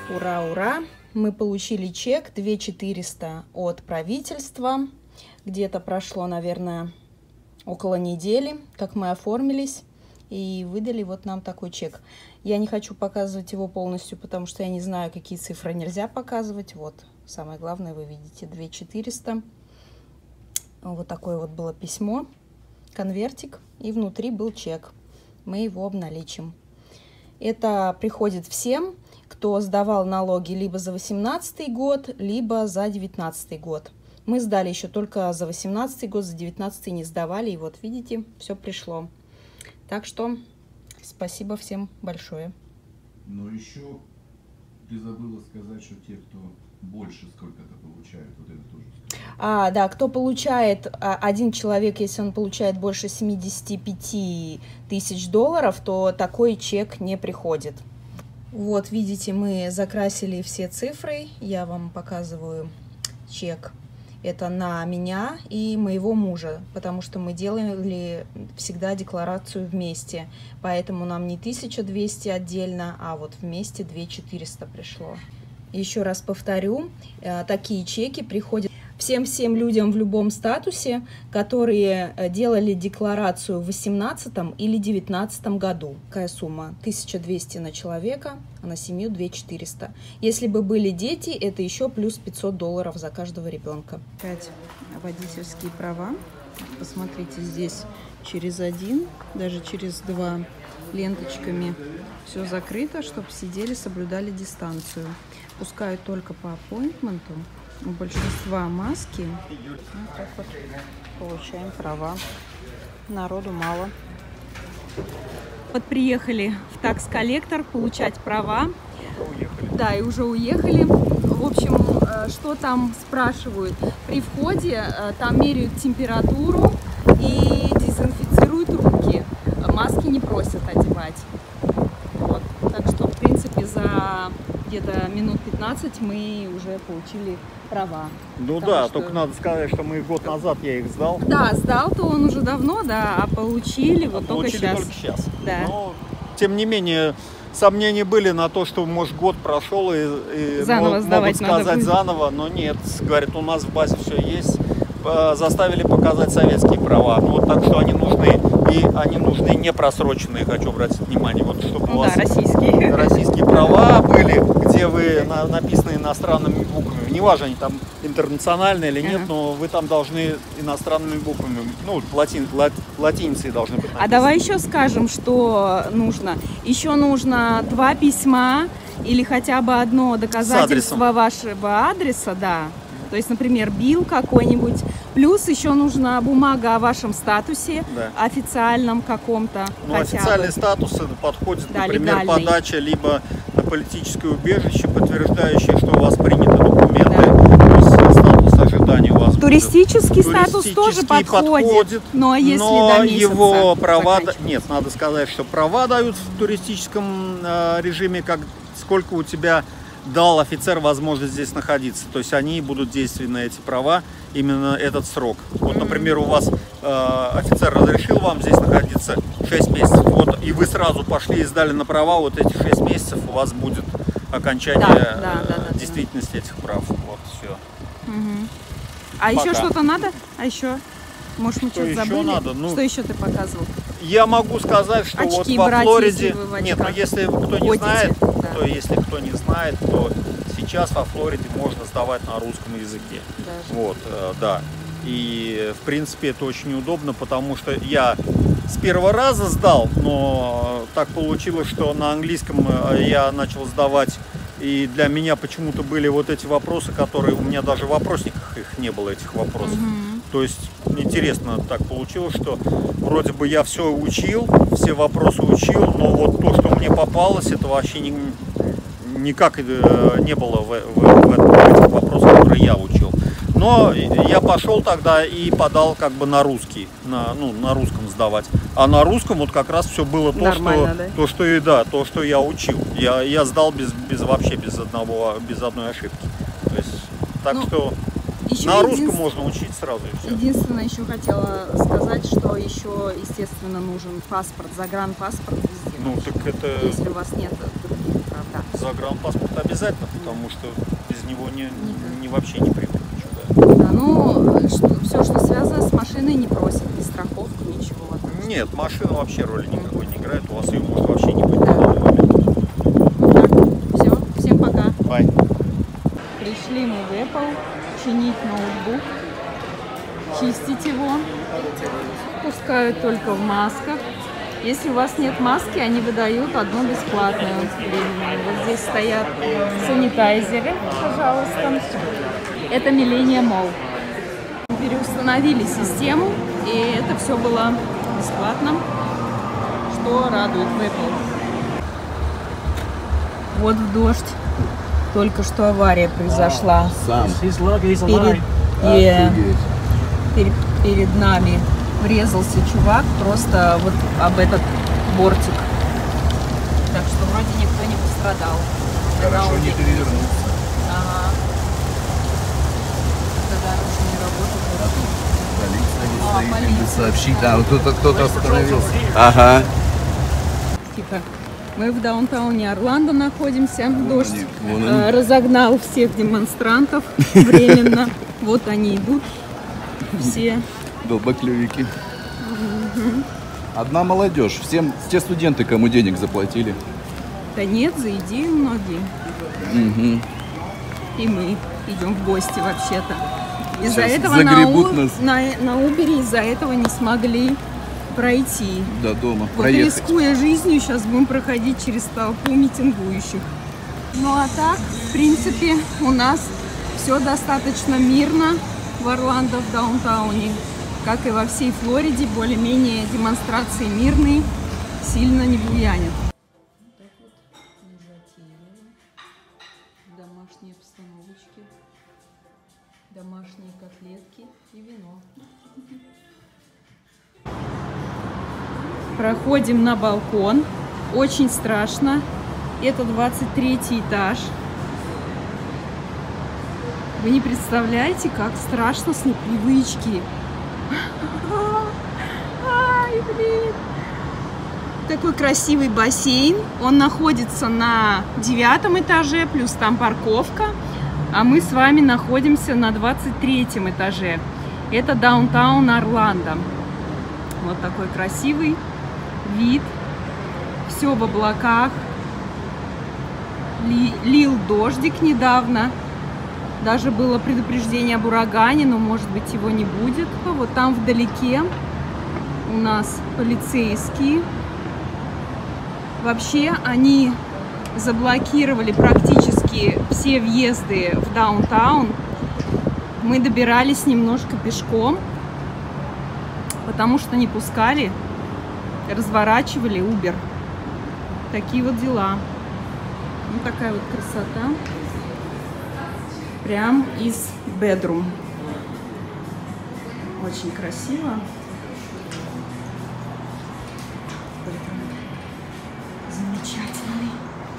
Ура, ура! Мы получили чек 2400 от правительства. Где-то прошло, наверное, около недели, как мы оформились. И выдали вот нам такой чек. Я не хочу показывать его полностью, потому что я не знаю, какие цифры нельзя показывать. Вот, самое главное, вы видите, 2400. Вот такое вот было письмо, конвертик, и внутри был чек. Мы его обналичим. Это приходит всем, кто сдавал налоги либо за 2018 год, либо за 2019 год. Мы сдали еще только за 2018 год, за 2019 не сдавали. И вот видите, все пришло. Так что спасибо всем большое. Но еще ты забыла сказать, что те, кто больше сколько-то получают, вот это тоже. Да, кто получает, один человек, если он получает больше 75 тысяч долларов, то такой чек не приходит. Вот, видите, мы закрасили все цифры. Я вам показываю чек. Это на меня и моего мужа, потому что мы делали всегда декларацию вместе. Поэтому нам не 1200 отдельно, а вот вместе 2400 пришло. Еще раз повторю, такие чеки приходят всем людям в любом статусе, которые делали декларацию в 2018 или 2019 году. Какая сумма? 1200 на человека, а на семью 2400. Если бы были дети, это еще плюс 500 долларов за каждого ребенка. Опять водительские права. Посмотрите, здесь через один, даже через два ленточками все закрыто, чтобы сидели, соблюдали дистанцию. Пускают только по аппоинтменту. У большинства маски. Вот так вот получаем права. Народу мало. Вот приехали в такс-коллектор получать права. Да, и уже уехали. В общем, что там спрашивают? При входе там меряют температуру и дезинфицируют руки. Маски не просят одевать. Вот. Так что, в принципе, за где-то минут 15 мы уже получили права. Ну да, что... только надо сказать, что мы год назад я их сдал. Да, сдал-то он уже давно, да, а получили вот только сейчас. Да. Но, тем не менее, сомнения были на то, что, может, год прошел и заново могут сказать заново, но нет, говорят, у нас в базе все есть. Заставили показать советские права. Ну, вот так что они нужны, и они нужны не просроченные, хочу обратить внимание. Вот чтобы у вас российские права были, где вы написаны иностранными буквами. Неважно, они там интернациональные или нет, но вы там должны иностранными буквами, ну, латиницей должны быть написаны. А давай еще скажем, что нужно. Еще нужно 2 письма или хотя бы одно доказательство вашего адреса, да. То есть, например, билл какой-нибудь. Плюс еще нужна бумага о вашем статусе, да, официальном каком-то. Ну, официальный статус подходит, да, например, легальный. Подача либо на политическое убежище, подтверждающее, что у вас приняты документы, да, статус ожидания у вас. Туристический статус тоже подходит. Но если до месяца его права... Нет, надо сказать, что права дают в туристическом режиме, как сколько у тебя дал офицер возможность здесь находиться. То есть они будут действенны, эти права, именно этот срок. Вот, например, у вас офицер разрешил вам здесь находиться 6 месяцев. Вот, и вы сразу пошли и сдали на права, вот эти 6 месяцев у вас будет окончание действительности этих прав. Вот, все. А еще что-то надо? А еще? Может, мы что-то забыли? Надо? Ну, что еще ты показывал? Я могу сказать, что очки вот во Флориде... Нет, но если кто не знает, то сейчас во Флориде можно сдавать на русском языке. Даже. Вот, да. И, в принципе, это очень удобно, потому что я с первого раза сдал, но так получилось, что на английском я начал сдавать, и для меня почему-то были вот эти вопросы, которые у меня даже в вопросниках их не было, этих вопросов. То есть интересно так получилось, что вроде бы я все учил, все вопросы учил, но вот то, что мне попалось, это вообще никак не было в этих вопросах, которые я учил. Но я пошел тогда и подал как бы на русский, на русском сдавать. А на русском вот как раз все было то, что я учил. Я сдал вообще без одной ошибки. То есть, так что на русском можно учить сразу и все. Единственное, еще хотела сказать, что еще, естественно, нужен паспорт, загранпаспорт везде. Ну, так это... Если у вас нет других прав. паспорта. Загранпаспорт обязательно, потому что без него вообще не прибыть ничего. Да, ну, все, что связано с машиной, не просят, ни страховку, ничего. Нет, машина вообще роли никакой не играет, у вас ее может вообще не быть на данный момент. Так, все, всем пока. Бай. Пришли мы в Apple чинить ноутбук, чистить его. Пускают только в масках. Если у вас нет маски, они выдают одну бесплатную временную. Вот здесь стоят санитайзеры, пожалуйста. Это Millennium Mall. Переустановили систему, и это все было бесплатно, что радует в Apple. Вот в дождь. Только что авария произошла. Перед нами врезался чувак просто вот об этот бортик. Так что вроде никто не пострадал. Хорошо не перевернулся. Ага. Полиция сообщить, да, вот тут кто-то остановился. Ага. Тихо. Мы в даунтауне Орландо находимся. Дождь разогнал всех демонстрантов временно. Вот они идут. Все. Долбоклювики. Одна молодежь. Все студенты, кому денег заплатили. Да нет, за идею многие. И мы идем в гости вообще-то. Из-за этого на Uber из-за этого не смогли пройти. До дома. Вот рискуя жизнью, сейчас будем проходить через толпу митингующих. Ну а так, в принципе, у нас все достаточно мирно в Орландо, в даунтауне. Как и во всей Флориде, более-менее демонстрации мирные, сильно не буянят. Домашние обстановочки, домашние котлетки и вино. Проходим на балкон. Очень страшно. Это 23-й этаж. Вы не представляете, как страшно с непривычки. Ай, блин. Такой красивый бассейн. Он находится на 9-м этаже, плюс там парковка. А мы с вами находимся на 23-м этаже. Это даунтаун Орландо. Вот такой красивый вид. Все в облаках. Лил дождик недавно. Даже было предупреждение об урагане, но, может быть, его не будет. Вот там вдалеке у нас полицейские. Вообще, они заблокировали практически все въезды в даунтаун. Мы добирались немножко пешком, потому что не пускали, разворачивали Uber. Такие вот дела. Вот такая вот красота. Прям из bedroom. Очень красиво. Замечательный.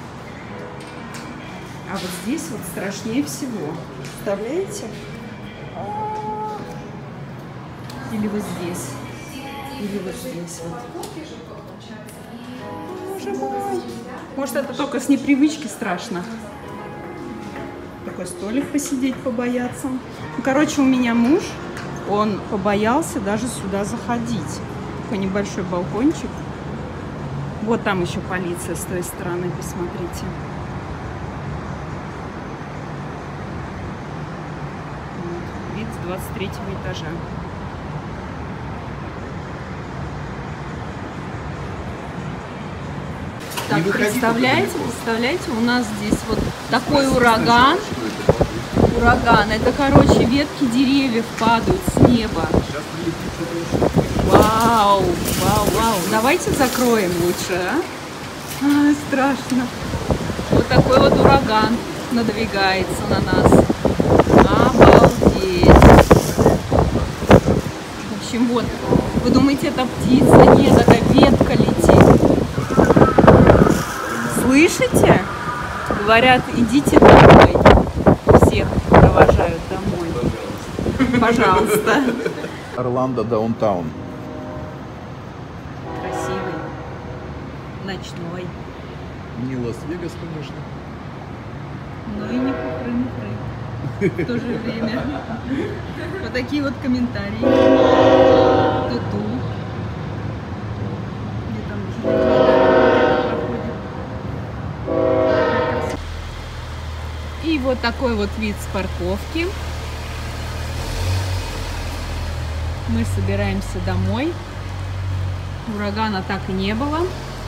А вот здесь вот страшнее всего. Представляете? Или вот здесь. Или вот здесь вот. Боже мой. Может, это только с непривычки страшно. Такой столик посидеть, побояться. Ну, короче, у меня муж, он побоялся даже сюда заходить. Такой небольшой балкончик. Вот там еще полиция с той стороны, посмотрите. Вот, вид с 23-го этажа. Так, представляете, у нас здесь вот такой ураган. Это, короче, ветки деревьев падают с неба. Вау. Давайте закроем лучше, а? Страшно. Вот такой вот ураган надвигается на нас. Обалдеть. В общем, вот. Вы думаете, это птица? Нет, это ветка летит. Слышите? Говорят, идите домой. Всех провожают домой. Пожалуйста. Орландо даунтаун. Красивый. Ночной. Не Лас-Вегас, конечно. Ну и не Купры-Мупры в то же время. Вот такие вот комментарии. Туту. Где там железная дорога проходит. И вот такой вот вид с парковки. Мы собираемся домой. Урагана так и не было.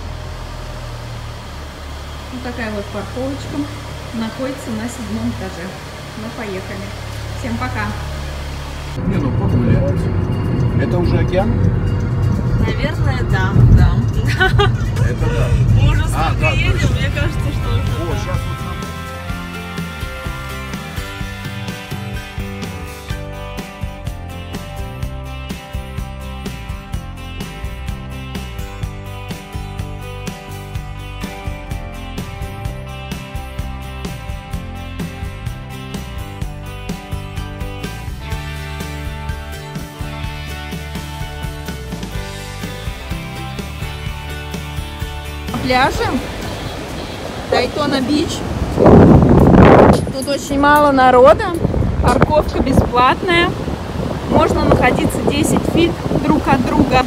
Вот такая вот парковочка находится на 7-м этаже. Мы поехали. Всем пока. Не, ну погулять. Это уже океан? Наверное, да. Да. Это да. Мы уже сколько да, едем, точно. мне кажется, что уже. О, сейчас вот нам... Пляжи Дайтона-Бич. Тут очень мало народа, парковка бесплатная, можно находиться 10 фит друг от друга.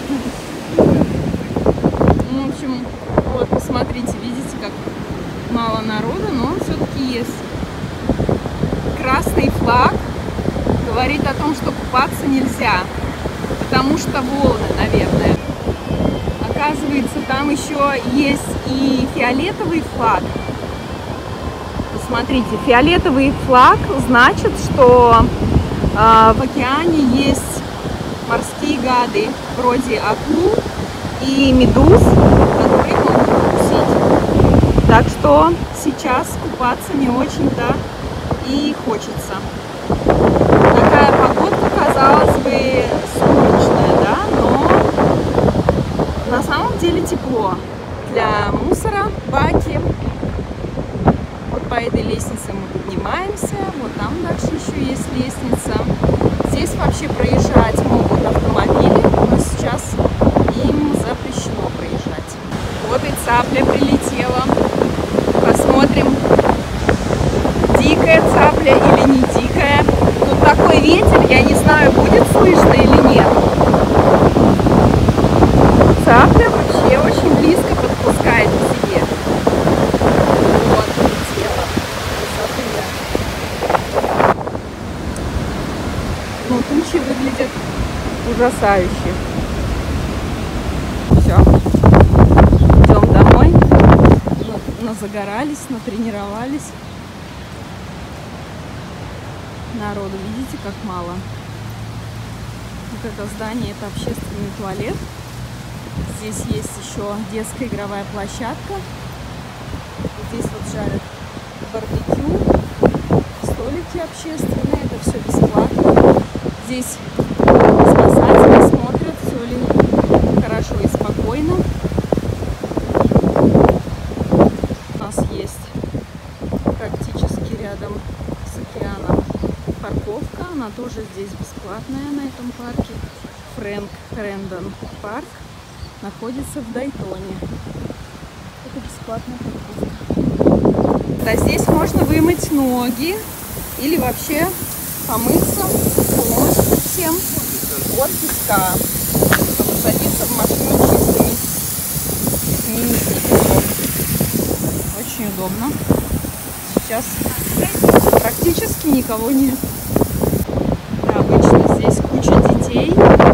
В общем, вот посмотрите, видите, как мало народа, но он все-таки есть. Красный флаг говорит о том, что купаться нельзя, потому что волны, наверное. Оказывается, там еще есть и фиолетовый флаг. Посмотрите, фиолетовый флаг значит, что в океане есть морские гады, вроде акул и медуз, которые могут укусить. Так что сейчас купаться не очень-то и хочется. Такая погодка, казалось бы, солнечная, да, но на самом деле тепло. Для мусора баки. Вот по этой лестнице мы поднимаемся. Вот там дальше еще есть лестница. Здесь вообще проезжать могут автомобили, но сейчас им запрещено проезжать. Вот и цапля прилетела. Посмотрим, дикая цапля или не дикая. Тут такой ветер, я не знаю, будет слышно или нет. Цапля вообще очень близко подпускает к себе. Вот, прилетела. Ну, тучи выглядят ужасающе. Все. Идем домой. Назагорались, натренировались. Народу, видите, как мало. Вот это здание, это общественный туалет. Здесь есть еще детская игровая площадка. Здесь вот жарят барбекю, столики общественные, это все бесплатно. Здесь спасатели смотрят, все ли хорошо и спокойно. У нас есть практически рядом с океаном парковка, она тоже здесь бесплатная на этом парке. Фрэнк Рэндон парк находится в Дайтоне. Это бесплатная парковка. Да, здесь можно вымыть ноги или вообще помыться полностью всем от песка. Посадиться в машину чистыми, не нести песок. Очень удобно. Сейчас практически никого нет. Да, обычно здесь куча детей.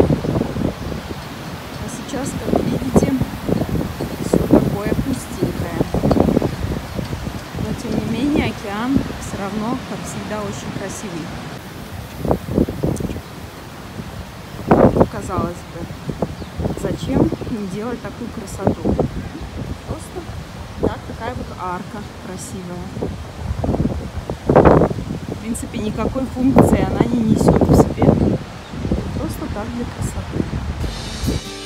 Сейчас, как видите, все такое пустенькое. Но, тем не менее, океан все равно, как всегда, очень красивый. Казалось бы, зачем им делать такую красоту? Просто так, такая вот арка красивая. В принципе, никакой функции она не несет в себе. Просто так, для красоты.